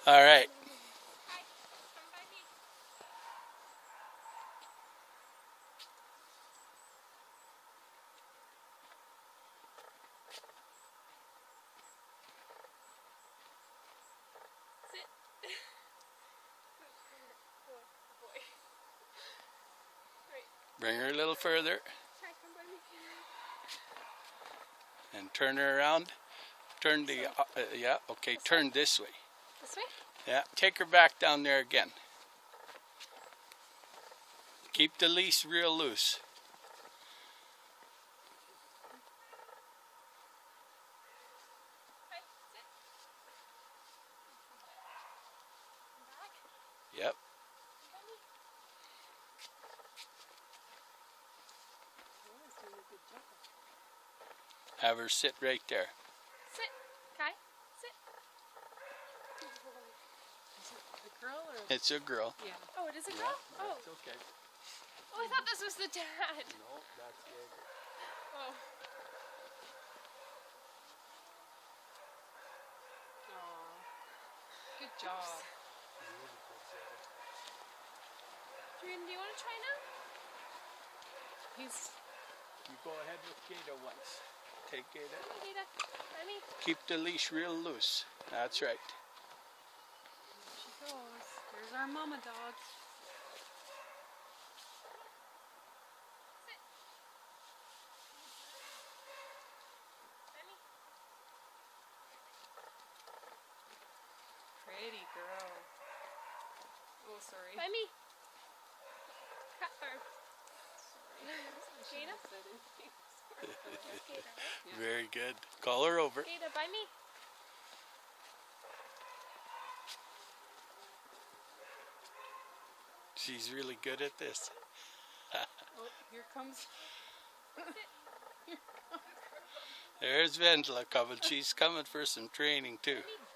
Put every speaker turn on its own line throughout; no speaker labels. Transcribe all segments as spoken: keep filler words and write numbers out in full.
All right.
Hi, come by me. Sit. Good boy. Right.
Bring her a little further
Hi, come by me.
and turn her around. Turn the, uh, uh, yeah, okay, turn this way.
This way?
Yeah, take her back down there again. Keep the leash real loose.
Hi, sit. Come back.
Yep.
Come by me. Laura's doing a good job.
Have her sit right there.
Sit. Kai, sit.
Is it a girl or?
It's a girl.
Yeah.
Oh, it is a girl? Oh.
That's okay.
Oh, I thought this was the dad.
No, that's good.
Oh.
Aw. Good job.
Julian, do you want to try now?
He's.
You go ahead with Gata once. Take Gata.
Come on, Gata. By me.
Keep the leash real loose. That's right.
There she goes. There's our mama dog.
Sit. By me.
Pretty girl. Oh, sorry.
By me. Cut or Gata? Gata, right?
Yeah.
Very good. Call her over.
Gata, by me.
She's really good at this.
Oh, here comes.
There's Vendela coming. She's coming for some training too.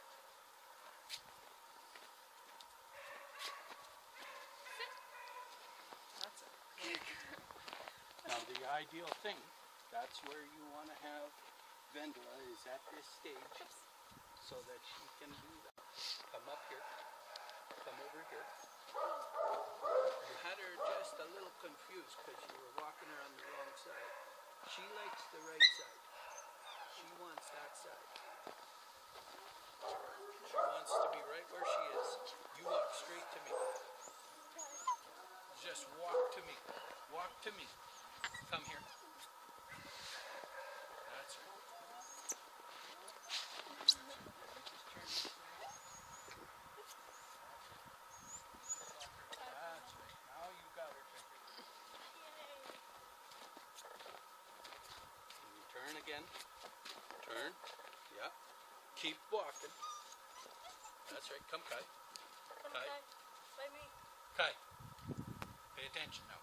That's it.
Now the ideal thing, that's where you want to have Vendela is at this stage so that she can do that. Come up here. Come over here. You had her just a little confused because you were walking her on the wrong side. She likes the right side. She wants that side. She wants to be right where she is. You walk straight to me. Just walk to me. Walk to me. Come here. That's right. Just turn this way. That's right. Now you got her finger. Can you turn again? Turn. Yeah. Keep walking. That's right. Come, Kai.
Come,
Kai.
Kai. By me.
Kai. Pay attention now.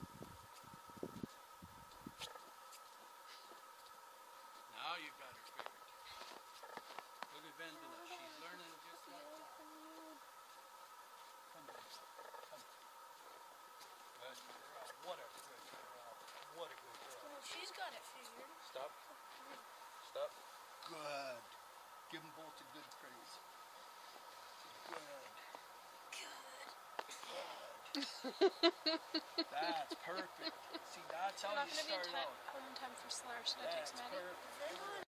Now you got her figured. Look at Vendela. She's learning just like that. Come, Vendela. Come. Good girl. What a good girl. What a good girl.
Well, she's got it figured.
Stop. Stop. Good. Give them both a good praise. Good. That's perfect. See, that's how
Not
you
going to be in
start
time,
out.
home in time for Solar, so that
That's
takes Maddie.
perfect.